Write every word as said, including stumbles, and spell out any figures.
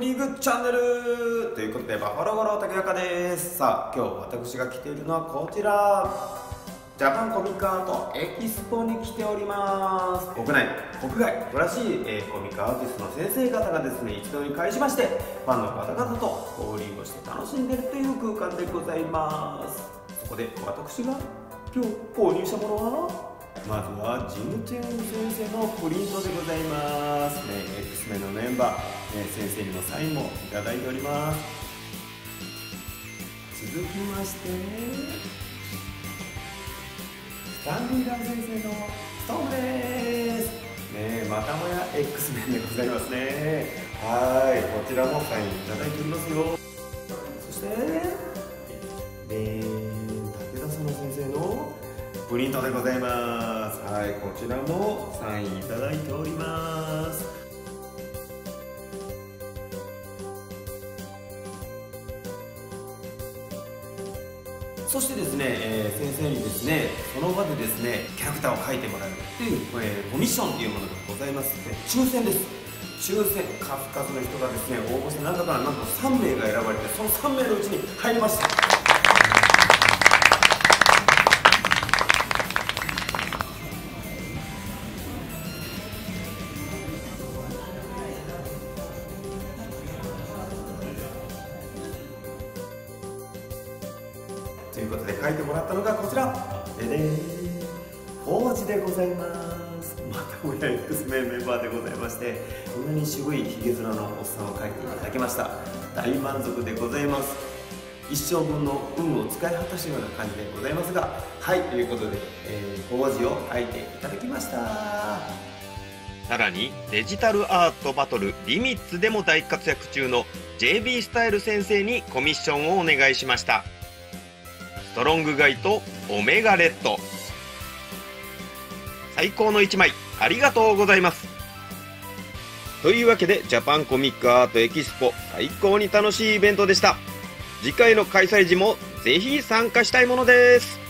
リーグチャンネルということで、バファローゴロ竹中です。さあ、今日私が来ているのはこちら、ジャパンコミックアートエキスポに来ております。国内国外素晴らしい、えー、コミックアーティストの先生方がですね、一堂に会しまして、ファンの方々と交流をして楽しんでいるという空間でございます。そこで私が今日購入したものは、まずはジムチェン先生のプリントでございますね。 X メンのメンバー、ね、先生にもサインもいただいております。続きまして、スタンリーラン先生のストームですね。またもや X メンでございますね。はい、こちらもサインいただいておりますよ。そしてで武田さんの先生のプリントでございます。はい、こちらもサインいただいております。そしてですね、えー、先生にですね、その場でですね、キャラクターを描いてもらえるっていう、えー、コミッションっていうものがございますので、抽選です。抽選、数々の人がですね、応募して中からなんとさんめいが選ばれて、そのさんめいのうちに入りました。ということで書いてもらったのがこちらででーん、法事でございます。またもや X メンメンバーでございまして、こんなに渋いひげ面のおっさんを描いていただきました。大満足でございます。一生分の運を使い果たしたような感じでございますが、はい、ということで、えー、法事を書いていただきました。 さらにデジタルアートバトルリミッツでも大活躍中の ジェイビー スタイル先生にコミッションをお願いしました。ストロングガイとオメガレッド、最高のいちまいありがとうございます。というわけでジャパンコミックアートエキスポ、最高に楽しいイベントでした。次回の開催時もぜひ参加したいものです。